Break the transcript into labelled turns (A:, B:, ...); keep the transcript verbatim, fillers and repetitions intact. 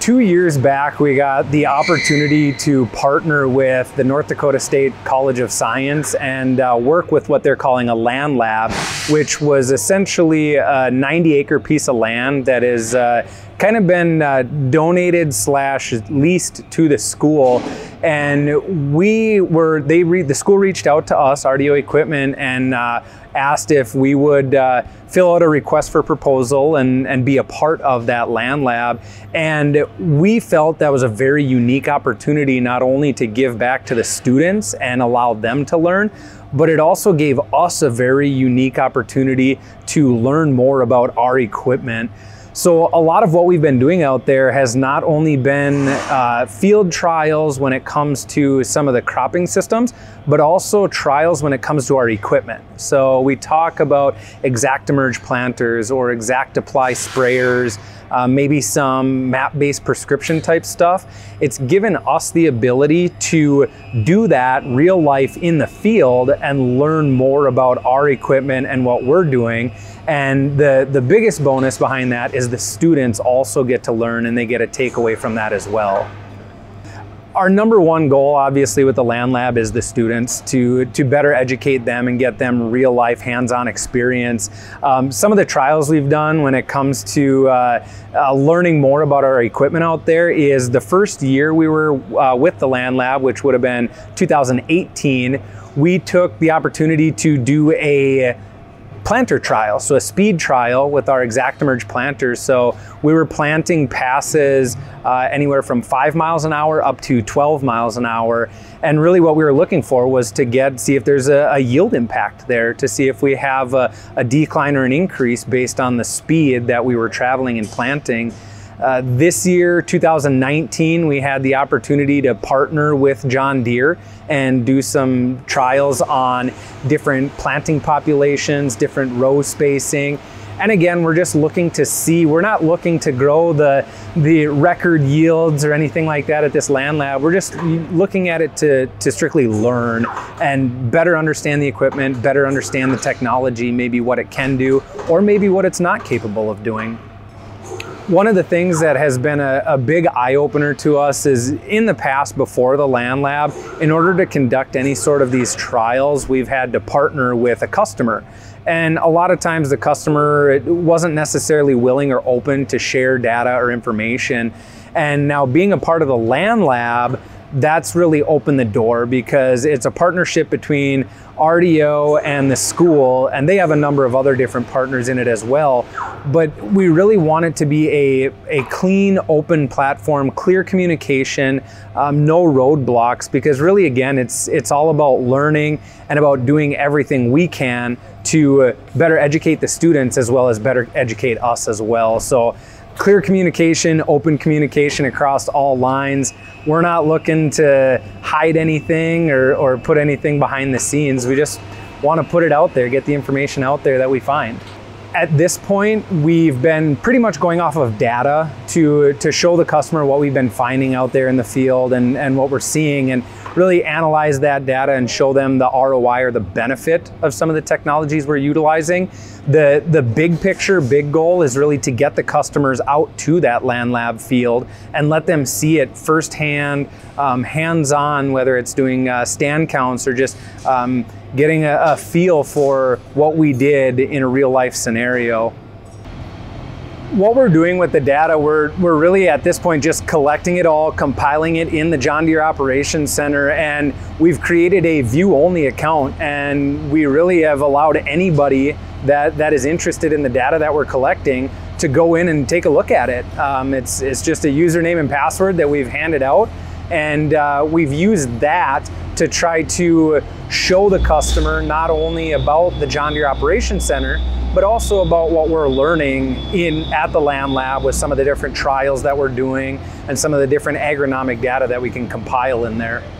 A: two years back, we got the opportunity to partner with the North Dakota State College of Science and uh, work with what they're calling a land lab, which was essentially a ninety acre piece of land that is uh, kind of been uh, donated slash leased to the school. And we were, they re the school reached out to us, R D O Equipment, and uh, asked if we would uh, fill out a request for proposal and, and be a part of that land lab. And we felt that was a very unique opportunity, not only to give back to the students and allow them to learn, but it also gave us a very unique opportunity to learn more about our equipment. So a lot of what we've been doing out there has not only been uh, field trials when it comes to some of the cropping systems, but also trials when it comes to our equipment. So we talk about ExactEmerge planters or ExactApply sprayers, uh, maybe some map-based prescription type stuff. It's given us the ability to do that real life in the field and learn more about our equipment and what we're doing. And the, the biggest bonus behind that is the students also get to learn and they get a takeaway from that as well. Our number one goal, obviously, with the land lab is the students, to, to better educate them and get them real life hands-on experience. Um, some of the trials we've done when it comes to uh, uh, learning more about our equipment out there is the first year we were uh, with the land lab, which would have been two thousand eighteen, we took the opportunity to do a planter trial, so a speed trial with our ExactEmerge planters. So we were planting passes uh, anywhere from five miles an hour up to twelve miles an hour. And really what we were looking for was to get, see if there's a, a yield impact there, to see if we have a, a decline or an increase based on the speed that we were traveling and planting. Uh, this year, two thousand nineteen, we had the opportunity to partner with John Deere and do some trials on different planting populations, different row spacing. And again, we're just looking to see, we're not looking to grow the, the record yields or anything like that at this land lab. We're just looking at it to, to strictly learn and better understand the equipment, better understand the technology, maybe what it can do, or maybe what it's not capable of doing. One of the things that has been a, a big eye-opener to us is in the past, before the land lab, in order to conduct any sort of these trials, we've had to partner with a customer. And a lot of times the customer wasn't necessarily willing or open to share data or information. And now being a part of the land lab, that's really opened the door, because it's a partnership between R D O and the school, and they have a number of other different partners in it as well. But we really want it to be a, a clean, open platform, clear communication, um, no roadblocks, because really, again, it's, it's all about learning and about doing everything we can to better educate the students as well as better educate us as well. So clear communication, open communication across all lines. We're not looking to hide anything or, or put anything behind the scenes. We just want to put it out there, get the information out there that we find. At this point, we've been pretty much going off of data to, to show the customer what we've been finding out there in the field and, and what we're seeing, and really analyze that data and show them the R O I or the benefit of some of the technologies we're utilizing. The, the big picture, big goal is really to get the customers out to that land lab field and let them see it firsthand, um, hands-on, whether it's doing uh, stand counts or just um, getting a, a feel for what we did in a real life scenario. What we're doing with the data, we're, we're really at this point just collecting it all, compiling it in the John Deere Operations Center, and we've created a view-only account, and we really have allowed anybody that, that is interested in the data that we're collecting to go in and take a look at it. Um, it's, it's just a username and password that we've handed out, and uh, we've used that to try to show the customer not only about the John Deere Operations Center, but also about what we're learning in at the land lab with some of the different trials that we're doing and some of the different agronomic data that we can compile in there.